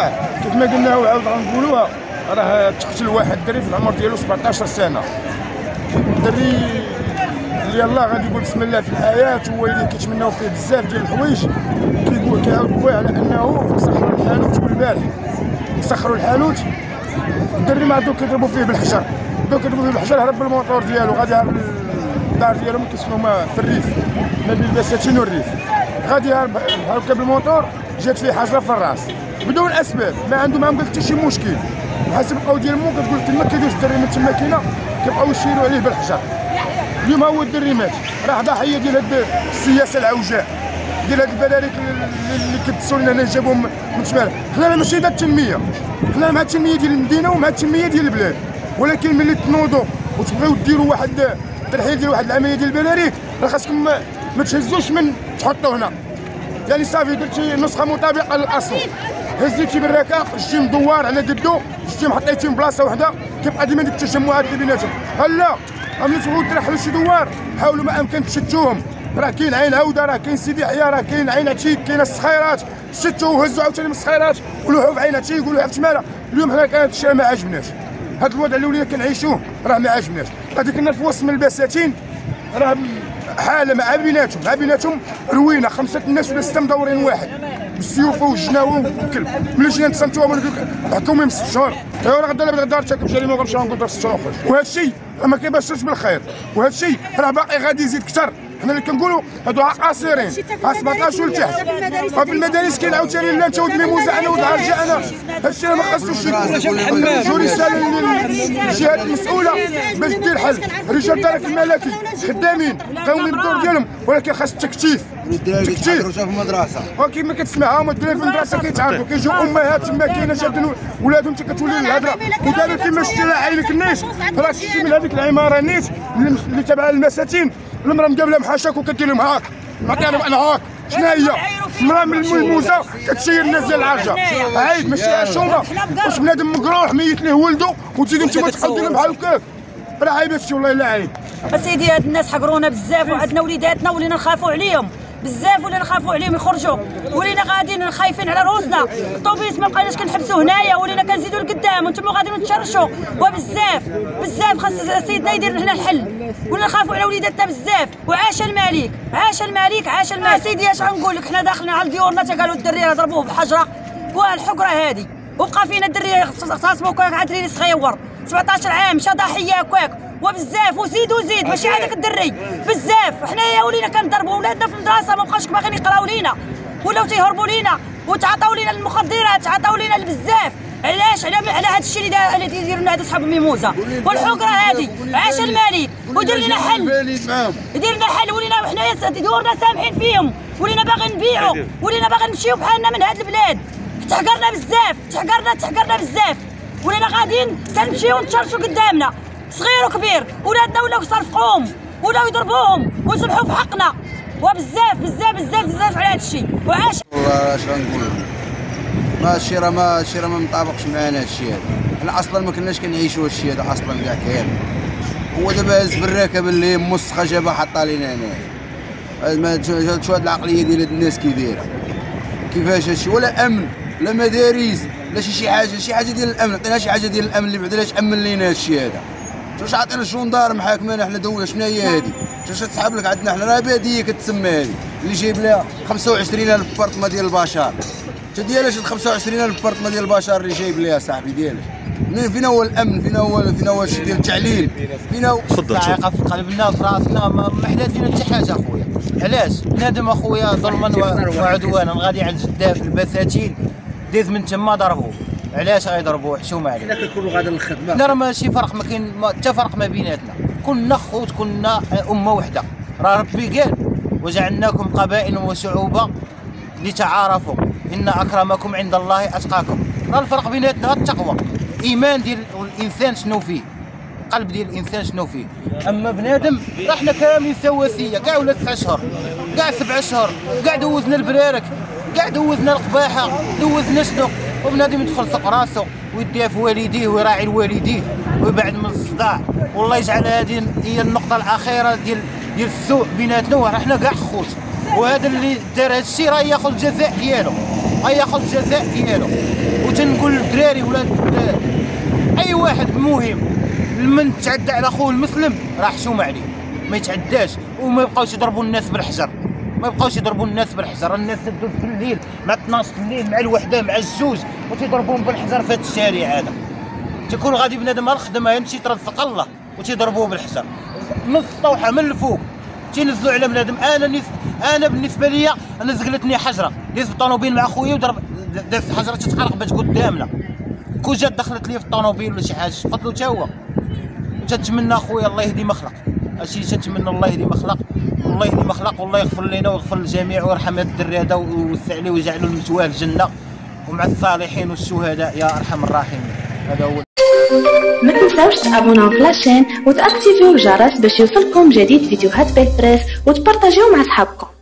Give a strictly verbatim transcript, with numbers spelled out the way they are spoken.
راه كيف ما قلنا وعاود غنقولوها، راه تقتل واحد الدري في العمر ديالو سبعطاش سنه. الدري اللي يلاه غادي يقول بسم الله في الحياه، هو اللي كيتمناو فيه بزاف ديال الحوايج، كيقول كيعاود بويه على انه مسخروا الحانوت والبارح مسخروا الحانوت. الدري ما عندو كيضربوا فيه بالحجر، بداو كيضربوا فيه بالحجر، هرب بالموطور ديالو غادي هرب الدار ديالهم كيسكنوا في الريف ما بين البساتين والريف، غادي هرب هرب بالموطور، جات فيه حجره في الراس بدون اسباب، ما عنده معاهم حتى شي مشكل. حسب القول ديال مو كتقول تما كيدوز الدري من تما كاينه كيبقاو يشيروا عليه بالحجر. اليوم هو الدري مات، راه ضحيه ديال هاد السياسه العوجاء ديال هاد البلاريك اللي كيدسوا لنا هنا جابوهم من شمال. حنا ماشي دا التنميه، حنا مع التنميه ديال المدينه ومع التنميه ديال البلاد، ولكن ملي تنوضوا وتبغيو ديروا واحد الترحيل ديال واحد العمليه ديال البلاريك، راه خاصكم ما تهزوش من تحطوا هنا. يعني صافي درتي نسخه مطابقه للاصل، هزيتي بالركاق جيتي مدوار على قدو، جيتي محطيتي من بلاصه وحده، كيبقى ديما ديك التجمعات اللي بيناتهم. هلا ملي تبغيو ترحلوا شي دوار حاولوا ما امكن تشتوهم، راه كاين عين عوده، راه كاين سيدي يحيى، راه كاين عين عتيق، كاين الصخيرات، شتوا وهزوا عاوتاني من الصخيرات ولوحوا في عين عتيق ولوحوا في تماره. اليوم حنا كان هاد الشيء ما عجبناش، هاد الوضع اللي ولينا كنعيشوه راه ما عجبناش. غادي كنا في وسط من البساتين راه حاله مع بيناتهم مع بيناتهم روينه، خمسه الناس ولا سته مدورين واحد بالسيوف والجناوه والكل. ملي جينا نتصنتوها الحكومه من ست شهور، ايوا راه غدا غدا ارتكب جريمه وغنمشيو نقولوا في ست شهور اخرى، وهذا الشيء راه ما كيبشرش بالخير، وهذا الشيء راه باقي غادي يزيد اكثر. حنا اللي كنقولوا هادو قاصرين سبعطاش ولتحت، وفي المدارس كاين عاوتاني لا انت ولد ميموزه انا ولد عرجه انا. هذا الشيء راه ما خاصوش يكون. نوجهوا رساله للجهات المسؤوله باش دير حل. رجال الدرك الملكي خدامين قاومين بالدور ديالهم، ولكن خاص التكتيف تكتيف في المدرسه، وكيما كتسمعها هما الدراري في المدرسه كيتعاركوا، كيجيو امهات تما كاينه شادين ولادهم حتى كتولي الهضره، ودابا كيما شتي راه عينك النيش، راه شتي من هذيك العماره النيش اللي تابعه للمساتين، المراه مقابله محاشاك وكدير لهم هاك، معطيها انا هاك. شنو هي؟ المراه من الملموسه كتشير الناس ديال العرجه، عيب ماشي عشومه. واش بنادم مقروح ميت ليه ولده وتزيدوا نتوما تحطوا بحال هكاك؟ راه عيب هادشي والله الا عيب. اسيدي هاد الناس حقرونا بزاف، وعندنا وليداتنا ولينا نخافوا عليهم بزاف، ولينا نخافوا عليهم يخرجوا، ولينا غاديين خايفين على روسنا. الطوبيس ما بقيناش كنحبسوا هنايا، ولينا كنزيدوا لقدام وانتم غاديين نتشرشوا، وبزاف بزاف خاص سيدنا يدير لنا الحل، ولينا نخافوا على وليداتنا بزاف. وعاش الملك عاش الملك عاش الملك. سيدي اش غنقول لك، حنا داخلين على ديورنا تا قالوا الدري راه ضربوه بحجره والحقره هذه، وبقى فينا الدري اغتصبوا كاك عاد دري صغيور سبعطاش عام مشى ضحيه هكاك، وبزاف وزيد وزيد ماشي هذاك الدري بزاف. حنايا ولينا كنضربوا ولادنا في المدرسه، ما بقاوش باغيين يقراو لينا، ولاو تيهربوا لينا وتعاطاو لينا المخدرات، تعاطاو لينا بزاف. علاش؟ على على هذا الشيء اللي اللي تيديروا لنا هاد اصحاب الميموزه والحقره هذه. عاش الملك ويدير لنا حل، يدير لنا حل. ولينا حنايا دورنا سامحين فيهم، ولينا باغيين نبيعوا، ولينا باغيين نمشيو بحالنا من هاد البلاد. تحقرنا بزاف تحقرنا تحقرنا بزاف، ولينا غاديين كنمشيو نتشرشوا قدامنا صغير وكبير، ولادنا ولاو يصرفقوهم ولاو يضربوهم ويسبحوا في حقنا، وبزاف بزاف بزاف بزاف على هذا الشيء. وعاش والله اش غنقول لهم، ما الشيء راه ما الشيء راه ما مطابقش معنا هذا الشيء هذا. حنا اصلا ما كناش كنعيشوا هذا الشيء هذا اصلا كاع كاين. هو دابا هز بالراكب اللي موسخه جابها حطها لينا هنايا. شو هاد العقليه ديال هاد الناس كي دايره، كيفاش هادشي؟ ولا امن لا مدارس لا شي شي حاجه شي حاجه ديال الامن. عطينا شي حاجه ديال الامن اللي بعدا لاش امن لينا هادشي هذا. واش عطينا الجندار حاكمانا حنا دوله؟ شنو هي هادي؟ واش تسحب لك عندنا حنا راه باديه كتسمى هادي اللي جايب لها خمسة وعشرين ألف برطمه ديال البشر. تا ديالاش ال خمسة وعشرين ألف برطمه ديال البشر اللي جايب لها صاحبي ديالاش؟ فينا هو الامن؟ فينا هو فينا هو الشيء ديال التعليل؟ فينا هو الصاعقه في قلبنا في راسنا؟ ما حلات لينا حتى حاجه اخويا. علاش؟ بنادم اخويا ظلما وعدوانا غادي على الجده في البساتين ديز من تما ضربوه. علاش غيضربوه؟ حشومه عليه. حنا كنكونوا غادا للخدمه. لا راه ماشي فرق، ما كاين حتى فرق ما بيناتنا، كنا خوت كنا امه وحده. راه ربي قال وجعلناكم قبائل وشعوبا لتعارفوا ان اكرمكم عند الله اتقاكم. راه الفرق بيناتنا التقوى، ايمان ديال الانسان شنو فيه، القلب ديال الانسان شنو فيه. اما بنادم راه حنا كاملين سواسيه، كاع ولا تسع اشهر كاع سبع اشهر كاع دوزنا البرارك كاع دوزنا القباحه دوزنا شنو، وبنادم يدخل سوق راسو ويديها في والديه ويراعي الوالديه ويبعد من الصداع. والله يجعل هذه هي النقطه الاخيره ديال ديال السوء بيناتنا، وراه حنا كاع خوت، وهذا اللي دار هذا الشيء راه ياخذ الجزاء ديالو. غياخذ الجزاء ديالو. وتنقول للدراري ولاد اي واحد مهم من تعدى على خوه المسلم راه حشوم عليه، ما يتعداش. وما يبقاوش يضربوا الناس بالحجر، ما يبقاوش يضربوا الناس بالحجر. الناس تدوز في الليل مع اثناش الليل مع الوحده مع الجوج وتيضربوهم بالحجر في هذا الشارع هذا. تيكون غادي بنادم الخدمه يمشي يترزق الله وتيضربوه بالحجر. نص طوحه من الفوق تينزلوا على بنادم. انا نس... انا بالنسبه ليا انا زقلتني حجره ديز الطوموبيل مع خويا وضرب داز حجره تتقرقبت قدامنا. كون جات دخلت لي في الطوموبيل ولا شي حاجه قتلو تا هو. وتتمنى خويا الله يهدي مخلق، هادشي تنتمنى الله يهدي مخلق، والله يهدي مخلق والله يغفر لنا ويغفر للجميع ويرحم هاد الدري هذا ويوسع عليه ويجعلو المثواه الجنه ومع الصالحين والشهداء يا ارحم الراحمين. هذا هو. ما تنساوش تابوناو في لاشين وتاكتيفيو الجرس باش يوصلكم جديد فيديوهات بالبريس وتبارطاجيو مع صحابكم.